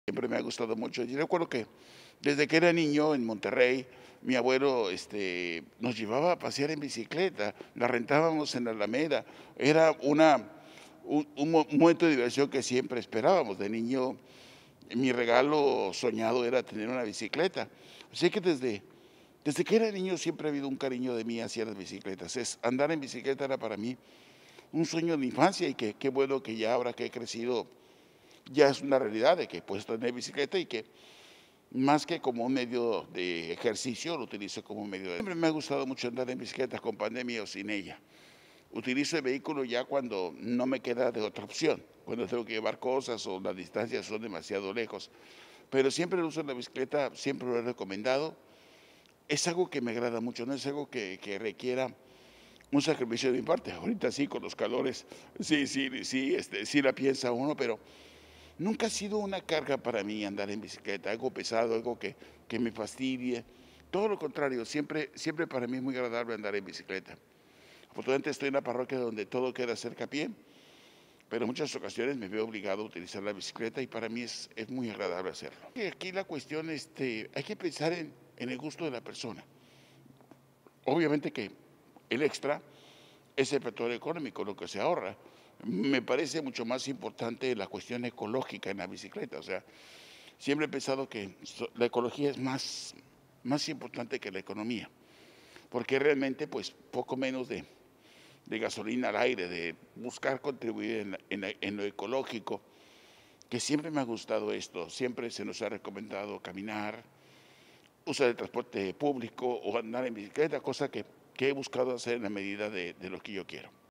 Siempre me ha gustado mucho. Yo recuerdo que desde que era niño en Monterrey, mi abuelo, nos llevaba a pasear en bicicleta, la rentábamos en la Alameda. Era un momento de diversión que siempre esperábamos. De niño, mi regalo soñado era tener una bicicleta. Así que desde que era niño siempre ha habido un cariño de mí hacia las bicicletas. Andar en bicicleta era para mí un sueño de infancia y que qué bueno que ya ahora que he crecido ya es una realidad de que puedes tener bicicleta y que más que como un medio de ejercicio, lo utilizo como un medio de... Siempre me ha gustado mucho andar en bicicleta con pandemia o sin ella. Utilizo el vehículo ya cuando no me queda de otra opción, cuando tengo que llevar cosas o las distancias son demasiado lejos. Pero siempre el uso de la bicicleta, siempre lo he recomendado. Es algo que me agrada mucho, no es algo que requiera un sacrificio de mi parte. Ahorita sí, con los calores, sí la piensa uno, pero nunca ha sido una carga para mí andar en bicicleta, algo pesado, algo que me fastidie. Todo lo contrario, siempre para mí es muy agradable andar en bicicleta. Afortunadamente estoy en una parroquia donde todo queda cerca a pie, pero en muchas ocasiones me veo obligado a utilizar la bicicleta y para mí es muy agradable hacerlo. Y aquí la cuestión, hay que pensar en el gusto de la persona. Obviamente que el extra es el factor económico, lo que se ahorra. Me parece mucho más importante la cuestión ecológica en la bicicleta. O sea, siempre he pensado que la ecología es más importante que la economía, porque realmente pues poco menos de gasolina al aire, de buscar contribuir en lo ecológico, que siempre me ha gustado esto, siempre se nos ha recomendado caminar, usar el transporte público o andar en bicicleta, cosa que he buscado hacer en la medida de lo que yo quiero.